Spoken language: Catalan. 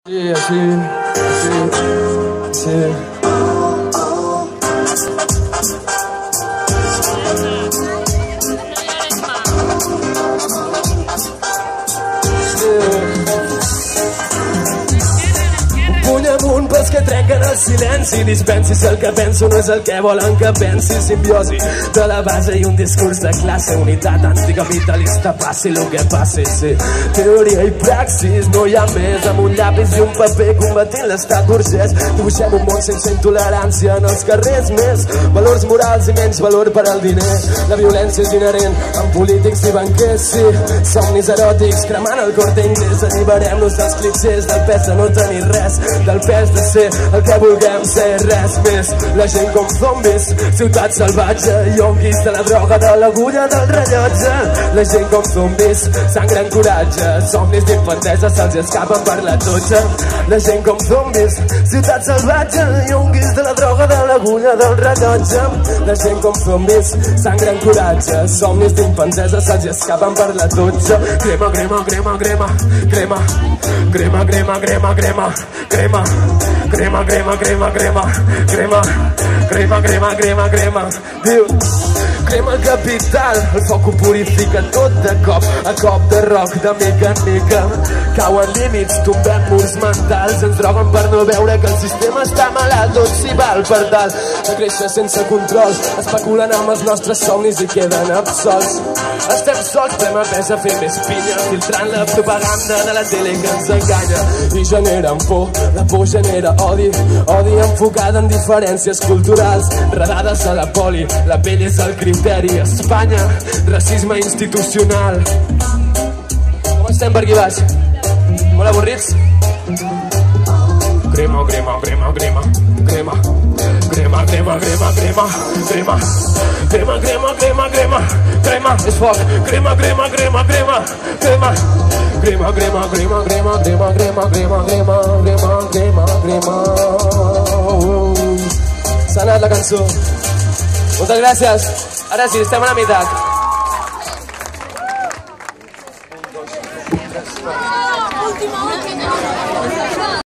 Sí, sí, sí, sí. Puny amunt pels que trenquen el silenci, dispensi si el que penso no és el que volen que pensi. Simbiosi de la base i un discurs de classe, unitat anticapitalista, passi el que passi, sí. Teoria i praxis, no hi ha més, amb un llapis i un paper combatint l'estat burgès. Dibuixem un món sense intolerància en els carrers, més valors morals i menys valor per al diner. La violència és inherent amb polítics i banquers, sí. Somnis eròtics cremant el Corte Inglés. Alliberem-nos dels clixés, del pes de no tenir res, del pes de ser el que vulguem ser, res més. La gent com zombis, ciutat salvatge, ionguis de la droga, de l'agulla del rellotge. La gent com zombis, sangre en coratge, somnis d'infantesa se'ls escapen per la dutxa. La gent com zombis, ciutat salvatge, ionguis de la droga, de l'agulla del rellotge. La gent com zombis, sangre en coratge, somnis d'infantesa se'ls escapen per la dutxa. Crema, crema, crema, crema, crema, crema, crema, crema, crema, crema, crema, crema, crema, crema, crema, crema, crema, crema, crema. Diu, crema el capital, el foc ho purifica tot de cop, a cop de roc, de mica en mica. Cauen límits, tombem murs mentals, ens droguen per no veure que el sistema està malalt, tot s'hi val per dalt de créixer sense control, especulen amb els nostres somnis i queden absolts. Estem sols, prem a pes a fer més pinya, filtrant la propaganda de la tele que ens enganya i generen por, la por genera odi, odi enfocat en diferències culturals, redades a la poli, la pell és el criteri. Espanya, racisme institucional. Com estem per aquí baix? Molt avorrits? Crema, crema, crema, crema, crema, crema, crema, crema, crema, crema, crema, crema, crema, crema, crema, és foc, crema, crema, crema, crema, crema, crema, crema, crema, crema, crema, crema, crema, crema, crema, crema, crema. S'ha anat la cançó. Moltes gràcies. Ara sí, estem a la meitat. Última.